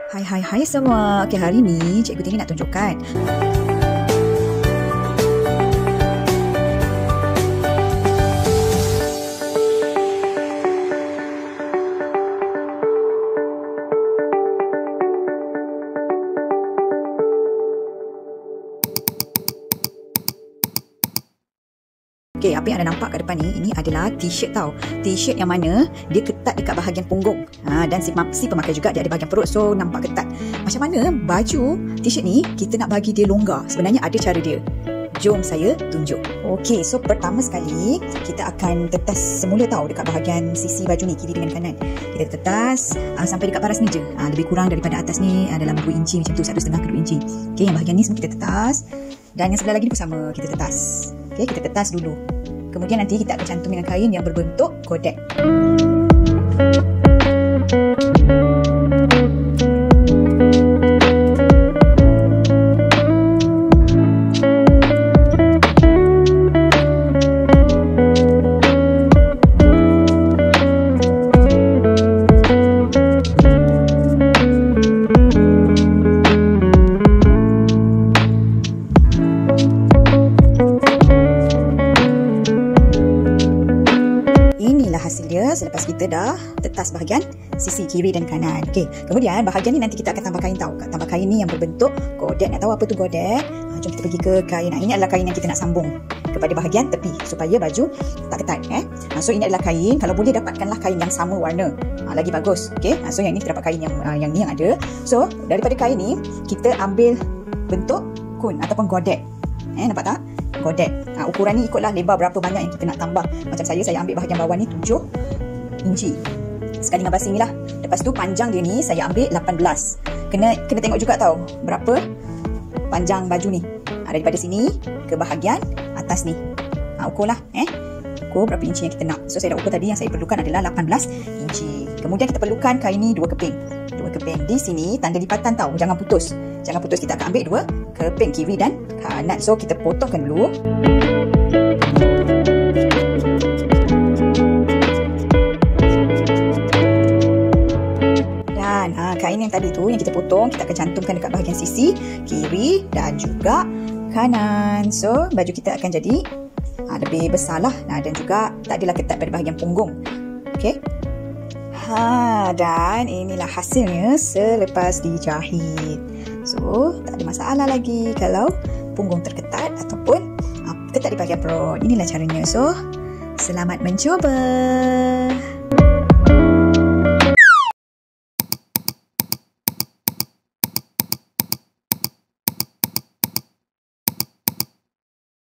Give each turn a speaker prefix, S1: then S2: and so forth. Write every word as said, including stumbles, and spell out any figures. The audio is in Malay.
S1: Hai hai hai semua. Okey, hari ni Cikgu Tini nak tunjukkan Okey, apa yang anda nampak kat depan ni, ini adalah t-shirt tau. T-shirt yang mana dia ketat dekat bahagian punggung. Ha, dan si, si pemakai juga dia ada bahagian perut, so nampak ketat. Macam mana baju t-shirt ni kita nak bagi dia longgar? Sebenarnya ada cara dia. Jom saya tunjuk. Okey, so pertama sekali kita akan tetas semula tau dekat bahagian sisi baju ni, kiri dengan kanan. Kita tetas uh, sampai dekat paras meja. Uh, lebih kurang daripada atas ni uh, dalam dua inci macam tu, satu setengah ke dua inci. Okey, yang bahagian ni semua kita tetas. Dan yang sebelah lagi ni pun sama, kita tetas. Okey, kita tetas dulu. Kemudian nanti kita akan cantum dengan kain yang berbentuk kodek. Hasil dia selepas kita dah tetas bahagian sisi kiri dan kanan. Okey, kemudian bahagian ni nanti kita akan tambah kain tau. Tambah kain ni yang berbentuk godek. Nak tahu apa tu godek? Ha, jom kita pergi ke kain. Nah, ini adalah kain yang kita nak sambung kepada bahagian tepi supaya baju tak ketat. Eh? Ha, so ini adalah kain. Kalau boleh dapatkanlah kain yang sama warna. Ha, lagi bagus. Okey, ha, so yang ni kita dapat kain yang uh, yang ni yang ada. So daripada kain ni kita ambil bentuk kun ataupun godek. Eh, nampak tak? Godek. Ha, ukuran ni ikutlah lebar berapa banyak yang kita nak tambah. Macam saya, saya ambil bahagian bawah ni tujuh inci. Sekali dengan basi ni lah. Lepas tu panjang dia ni saya ambil lapan belas. Kena kena tengok juga tau berapa panjang baju ni. Ha, daripada sini ke bahagian atas ni. Ha, ukurlah. Eh. Ukur berapa inci yang kita nak. So saya dah ukur tadi, yang saya perlukan adalah lapan belas inci. Kemudian kita perlukan kain ni dua keping. Dua keping. Di sini tanda lipatan tau. Jangan putus. Jangan putus. Kita akan ambil dua keping kiri dan kanan. So kita potongkan dulu. Dan ha, kain yang tadi tu yang kita potong, kita akan cantumkan dekat bahagian sisi kiri dan juga kanan. So baju kita akan jadi ha, lebih besar lah. Nah, dan juga tak adalah ketat pada bahagian punggung. Okey. Ha, dan inilah hasilnya selepas dijahit. So, tak ada masalah lagi kalau punggung terketat ataupun uh, ketat di bahagian perut. Inilah caranya. So, selamat mencuba.